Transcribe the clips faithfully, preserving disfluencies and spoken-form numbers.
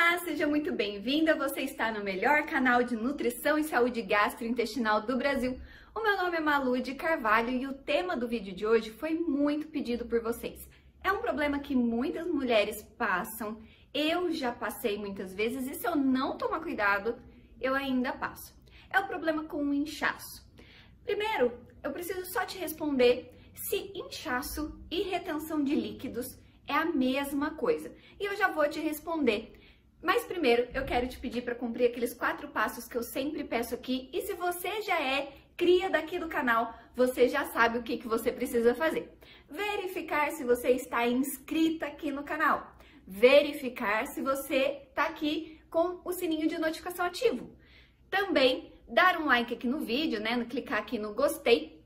Olá, seja muito bem-vinda. Você está no melhor canal de nutrição e saúde gastrointestinal do Brasil. O meu nome é Malu de Carvalho e o tema do vídeo de hoje foi muito pedido por vocês. É um problema que muitas mulheres passam, eu já passei muitas vezes e se eu não tomar cuidado, eu ainda passo. É o problema com o inchaço. Primeiro, eu preciso só te responder se inchaço e retenção de líquidos é a mesma coisa. E eu já vou te responder. Mas primeiro, eu quero te pedir para cumprir aqueles quatro passos que eu sempre peço aqui. E se você já é cria daqui do canal, você já sabe o que, que você precisa fazer. Verificar se você está inscrita aqui no canal. Verificar se você está aqui com o sininho de notificação ativo. Também dar um like aqui no vídeo, né? Clicar aqui no gostei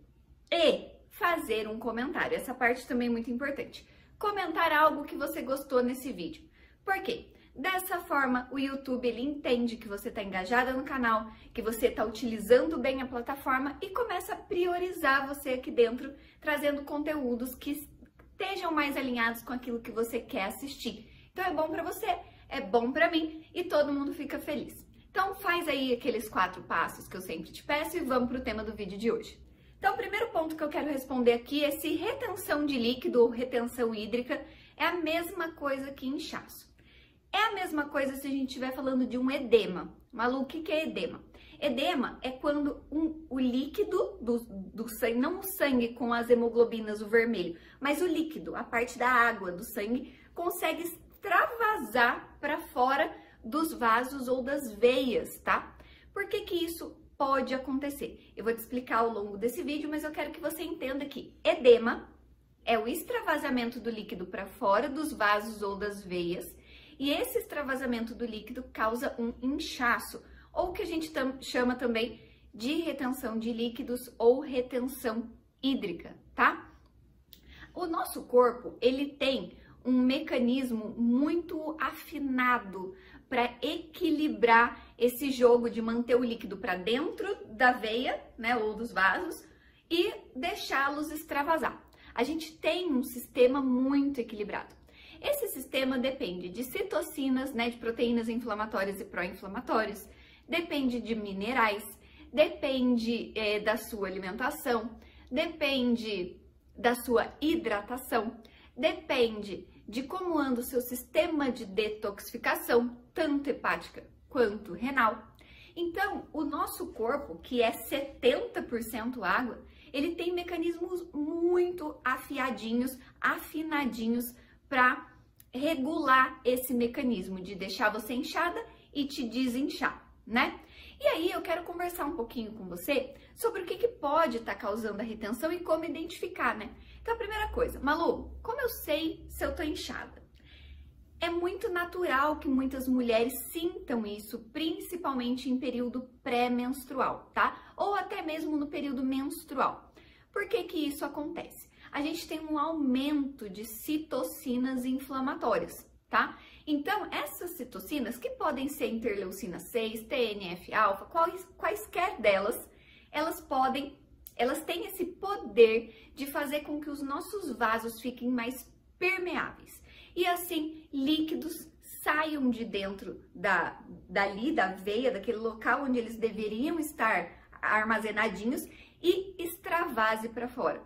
e fazer um comentário. Essa parte também é muito importante. Comentar algo que você gostou nesse vídeo. Por quê? Dessa forma, o YouTube ele entende que você está engajada no canal, que você está utilizando bem a plataforma e começa a priorizar você aqui dentro, trazendo conteúdos que estejam mais alinhados com aquilo que você quer assistir. Então é bom para você, é bom para mim e todo mundo fica feliz. Então faz aí aqueles quatro passos que eu sempre te peço e vamos para o tema do vídeo de hoje. Então o primeiro ponto que eu quero responder aqui é se retenção de líquido ou retenção hídrica é a mesma coisa que inchaço. É a mesma coisa se a gente estiver falando de um edema. Malu, o que, que é edema? Edema é quando um, o líquido do, do sangue, não o sangue com as hemoglobinas, o vermelho, mas o líquido, a parte da água do sangue, consegue extravasar para fora dos vasos ou das veias, tá? Por que que isso pode acontecer? Eu vou te explicar ao longo desse vídeo, mas eu quero que você entenda que edema é o extravasamento do líquido para fora dos vasos ou das veias. E esse extravasamento do líquido causa um inchaço, ou que a gente tam- chama também de retenção de líquidos ou retenção hídrica, tá? O nosso corpo, ele tem um mecanismo muito afinado para equilibrar esse jogo de manter o líquido para dentro da veia, né, ou dos vasos, e deixá-los extravasar. A gente tem um sistema muito equilibrado. Esse sistema depende de citocinas, né, de proteínas inflamatórias e pró-inflamatórias, depende de minerais, depende é, da sua alimentação, depende da sua hidratação, depende de como anda o seu sistema de detoxificação, tanto hepática quanto renal. Então, o nosso corpo, que é setenta por cento água, ele tem mecanismos muito afiadinhos, afinadinhos para regular esse mecanismo de deixar você inchada e te desinchar, né? E aí eu quero conversar um pouquinho com você sobre o que, que pode estar tá causando a retenção e como identificar, né? Então a primeira coisa, Malu, como eu sei se eu tô inchada? É muito natural que muitas mulheres sintam isso, principalmente em período pré-menstrual, tá? Ou até mesmo no período menstrual. Por que que isso acontece? A gente tem um aumento de citocinas inflamatórias, tá? Então, essas citocinas, que podem ser interleucina seis, T N F alfa, quais, quaisquer delas, elas podem, elas têm esse poder de fazer com que os nossos vasos fiquem mais permeáveis. E assim, líquidos saiam de dentro da, dali, da veia, daquele local onde eles deveriam estar armazenadinhos e extravase para fora.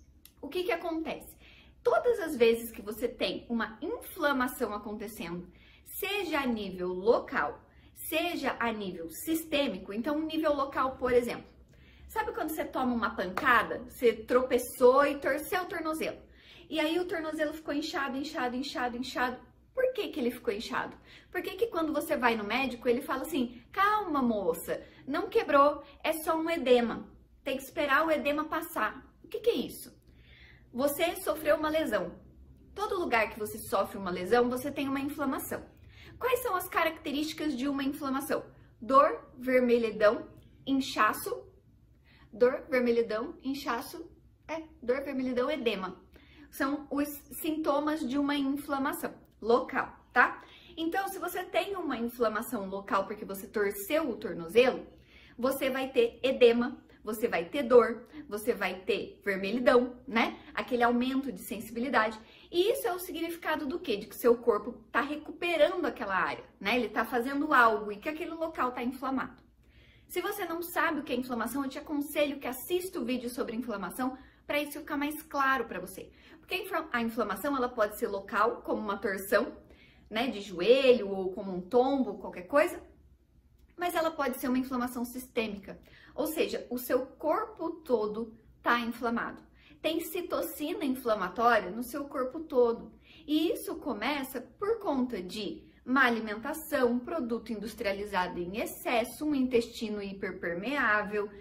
O que que acontece? Todas as vezes que você tem uma inflamação acontecendo, seja a nível local, seja a nível sistêmico, então um nível local, por exemplo, sabe quando você toma uma pancada, você tropeçou e torceu o tornozelo, e aí o tornozelo ficou inchado, inchado, inchado, inchado. Por que que ele ficou inchado? Por que que quando você vai no médico, ele fala assim, calma moça, não quebrou, é só um edema, tem que esperar o edema passar. O que que é isso? Você sofreu uma lesão. Todo lugar que você sofre uma lesão, você tem uma inflamação. Quais são as características de uma inflamação? Dor, vermelhidão, inchaço. Dor, vermelhidão, inchaço. É, dor, vermelhidão, edema. São os sintomas de uma inflamação local, tá? Então, se você tem uma inflamação local porque você torceu o tornozelo, você vai ter edema, você vai ter dor, você vai ter vermelhidão, né? Aquele aumento de sensibilidade. E isso é o significado do quê? De que seu corpo está recuperando aquela área, né? Ele está fazendo algo e que aquele local está inflamado. Se você não sabe o que é inflamação, eu te aconselho que assista o vídeo sobre inflamação para isso ficar mais claro para você. Porque a inflamação, ela pode ser local, como uma torção, né, de joelho ou como um tombo, qualquer coisa, mas ela pode ser uma inflamação sistêmica, ou seja, o seu corpo todo está inflamado. Tem citocina inflamatória no seu corpo todo, e isso começa por conta de má alimentação, produto industrializado em excesso, um intestino hiperpermeável,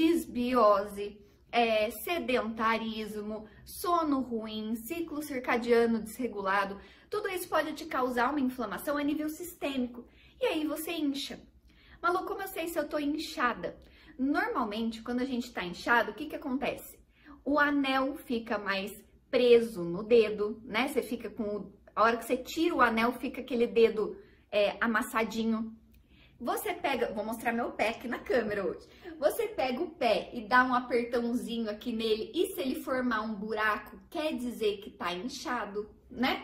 disbiose, É, sedentarismo, sono ruim, ciclo circadiano desregulado, tudo isso pode te causar uma inflamação a nível sistêmico e aí você incha. Malu, como eu sei se eu tô inchada? Normalmente, quando a gente tá inchado, o que que acontece? O anel fica mais preso no dedo, né? Você fica com... O... A hora que você tira o anel, fica aquele dedo é, amassadinho. Você pega, vou mostrar meu pé aqui na câmera hoje. Você pega o pé e dá um apertãozinho aqui nele, e se ele formar um buraco, quer dizer que tá inchado, né?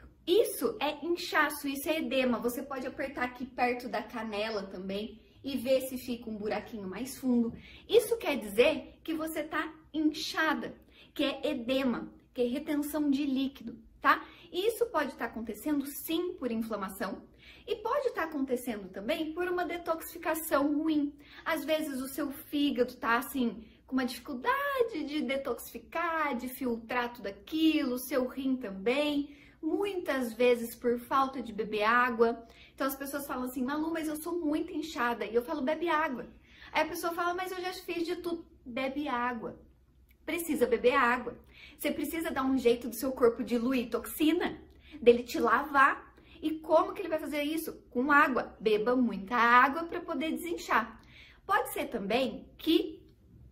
Isso é inchaço, isso é edema. Você pode apertar aqui perto da canela também e ver se fica um buraquinho mais fundo. Isso quer dizer que você tá inchada, que é edema, que é retenção de líquido, tá? E isso pode estar acontecendo sim por inflamação. E pode estar acontecendo também por uma detoxificação ruim. Às vezes o seu fígado tá assim, com uma dificuldade de detoxificar, de filtrar tudo aquilo, o seu rim também. Muitas vezes por falta de beber água. Então as pessoas falam assim, Malu, mas eu sou muito inchada. E eu falo, bebe água. Aí a pessoa fala, mas eu já fiz de tudo. Bebe água. Precisa beber água. Você precisa dar um jeito do seu corpo diluir toxina, dele te lavar. E como que ele vai fazer isso? Com água. Beba muita água para poder desinchar. Pode ser também que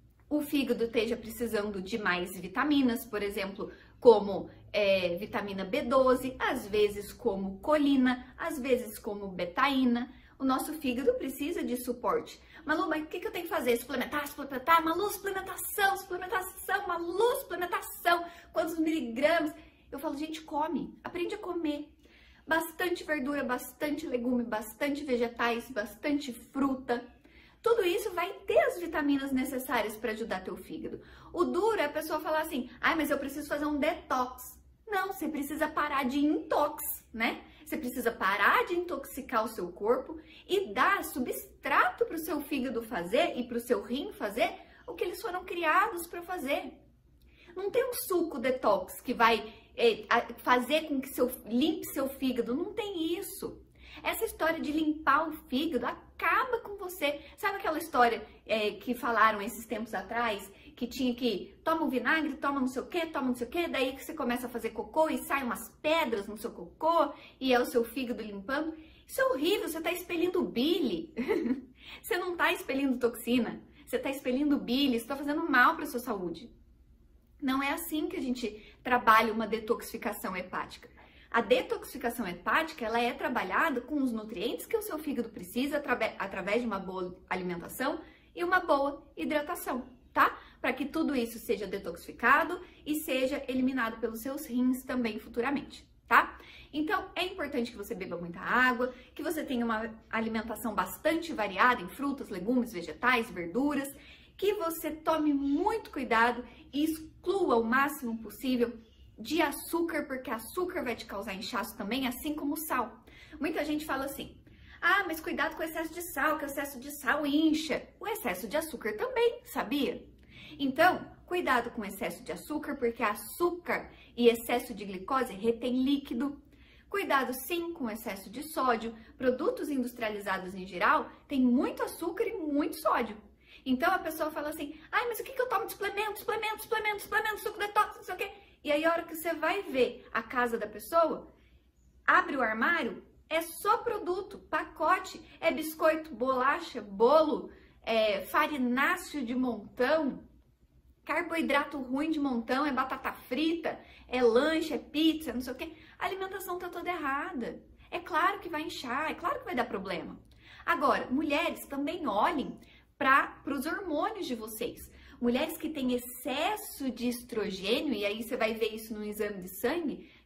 o fígado esteja precisando de mais vitaminas, por exemplo, como é, vitamina B doze, às vezes como colina, às vezes como betaína. O nosso fígado precisa de suporte. Malu, mas o que, que eu tenho que fazer? Suplementar, suplementar? Malu, suplementação, suplementação, Malu, suplementação. Quantos miligramas? Eu falo, gente, come. Aprende a comer. Bastante verdura, bastante legume, bastante vegetais, bastante fruta. Tudo isso vai ter as vitaminas necessárias para ajudar teu fígado. O duro é a pessoa falar assim, ai, mas eu preciso fazer um detox. Não, você precisa parar de intox, né? Você precisa parar de intoxicar o seu corpo e dar substrato para o seu fígado fazer e para o seu rim fazer o que eles foram criados para fazer. Não tem um suco detox que vai é, fazer com que seu, limpe seu fígado. Não tem isso. Essa história de limpar o fígado acaba com você. Sabe aquela história é, que falaram esses tempos atrás? Que tinha que toma um vinagre, toma não sei o que, toma não sei o que, daí que você começa a fazer cocô e sai umas pedras no seu cocô e é o seu fígado limpando. Isso é horrível, você está expelindo bile. Você não está expelindo toxina, você está expelindo bile, isso está fazendo mal para a sua saúde. Não é assim que a gente trabalha uma detoxificação hepática. A detoxificação hepática, ela é trabalhada com os nutrientes que o seu fígado precisa através de uma boa alimentação e uma boa hidratação, tá? Para que tudo isso seja detoxificado e seja eliminado pelos seus rins também futuramente, tá? Então, é importante que você beba muita água, que você tenha uma alimentação bastante variada em frutas, legumes, vegetais, verduras, que você tome muito cuidado e exclua o máximo possível de açúcar, porque açúcar vai te causar inchaço também, assim como o sal. Muita gente fala assim, ah, mas cuidado com o excesso de sal, que o excesso de sal incha. O excesso de açúcar também, sabia? Então, cuidado com o excesso de açúcar, porque açúcar e excesso de glicose retém líquido. Cuidado sim com o excesso de sódio. Produtos industrializados em geral têm muito açúcar e muito sódio. Então a pessoa fala assim, ai, mas o que, que eu tomo de suplemento, suplemento, suplemento, suplemento, suco detox, não sei o quê. E aí a hora que você vai ver a casa da pessoa, abre o armário, é só produto, pacote, é biscoito, bolacha, bolo, é farináceo de montão, carboidrato ruim de montão, é batata frita, é lanche, é pizza, não sei o quê. A alimentação tá toda errada. É claro que vai inchar, é claro que vai dar problema. Agora, mulheres, também olhem para os hormônios de vocês. Mulheres que têm excesso de estrogênio, e aí você vai ver isso no exame de sangue,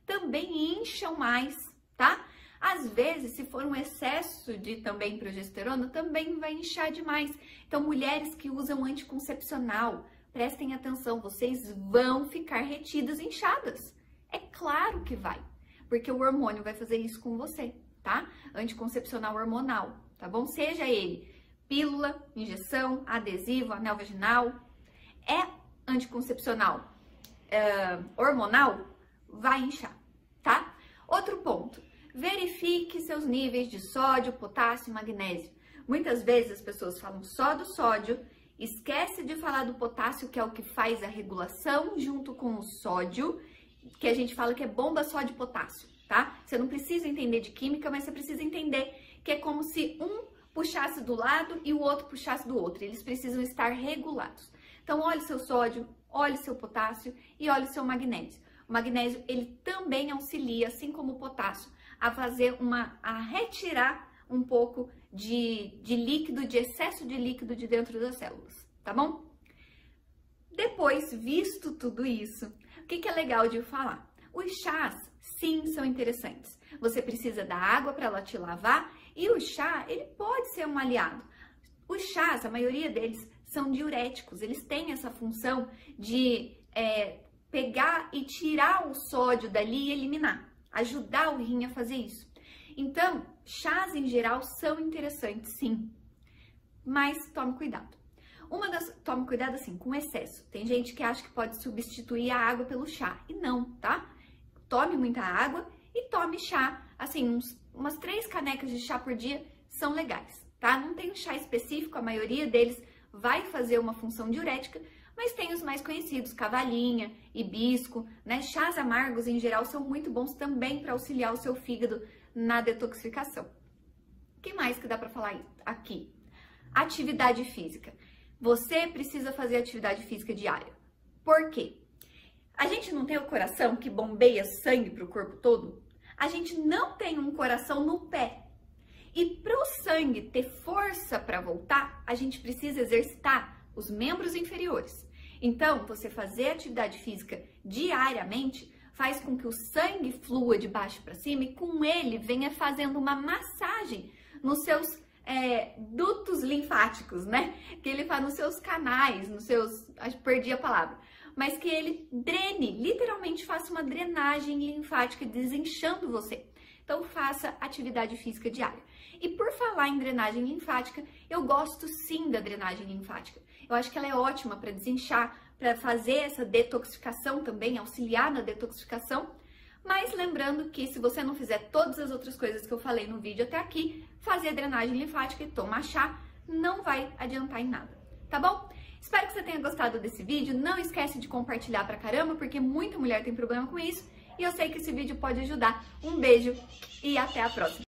também incham mais, tá? Às vezes, se for um excesso de também progesterona, também vai inchar demais. Então, mulheres que usam anticoncepcional, prestem atenção, vocês vão ficar retidas, inchadas. É claro que vai, porque o hormônio vai fazer isso com você, tá? Anticoncepcional hormonal, tá bom? Seja ele pílula, injeção, adesivo, anel vaginal, é anticoncepcional é, hormonal, vai inchar, tá? Outro ponto, verifique seus níveis de sódio, potássio e magnésio. Muitas vezes as pessoas falam só do sódio, esquece de falar do potássio, que é o que faz a regulação junto com o sódio, que a gente fala que é bomba sódio-potássio, tá? Você não precisa entender de química, mas você precisa entender que é como se um puxasse do lado e o outro puxasse do outro. Eles precisam estar regulados. Então, olhe seu sódio, olhe seu potássio e olhe seu magnésio. O magnésio, ele também auxilia, assim como o potássio, a fazer uma, a retirar um pouco de, de líquido, de excesso de líquido de dentro das células, tá bom? Depois, visto tudo isso, o que, que é legal de falar? Os chás, sim, são interessantes. Você precisa da água para ela te lavar e o chá, ele pode ser um aliado. Os chás, a maioria deles, são diuréticos. Eles têm essa função de é, pegar e tirar o sódio dali e eliminar. Ajudar o rim a fazer isso. Então, chás em geral são interessantes, sim. Mas tome cuidado. Uma das, tome cuidado assim, com excesso. Tem gente que acha que pode substituir a água pelo chá. E não, tá? Tome muita água e tome chá. Assim, uns, umas três canecas de chá por dia são legais, tá? Não tem um chá específico, a maioria deles vai fazer uma função diurética, mas tem os mais conhecidos, cavalinha, hibisco, né? Chás amargos, em geral, são muito bons também para auxiliar o seu fígado na detoxificação. O que mais que dá para falar aqui? Atividade física. Você precisa fazer atividade física diária. Por quê? A gente não tem o coração que bombeia sangue para o corpo todo? A gente não tem um coração no pé. E para o sangue ter força para voltar, a gente precisa exercitar os membros inferiores. Então, você fazer atividade física diariamente faz com que o sangue flua de baixo para cima e com ele venha fazendo uma massagem nos seus é, dutos linfáticos, né? Que ele faz nos seus canais, nos seus... Acho que perdi a palavra. Mas que ele drene, literalmente faça uma drenagem linfática, desinchando você. Então, faça atividade física diária. E por falar em drenagem linfática, eu gosto sim da drenagem linfática. Eu acho que ela é ótima para desinchar, para fazer essa detoxificação também, auxiliar na detoxificação. Mas lembrando que se você não fizer todas as outras coisas que eu falei no vídeo até aqui, fazer a drenagem linfática e tomar chá não vai adiantar em nada, tá bom? Espero que você tenha gostado desse vídeo. Não esquece de compartilhar pra caramba, porque muita mulher tem problema com isso. E eu sei que esse vídeo pode ajudar. Um beijo e até a próxima!